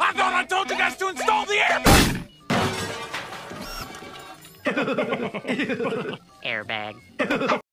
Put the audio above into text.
I thought I told you guys to install the airbag! Airbag.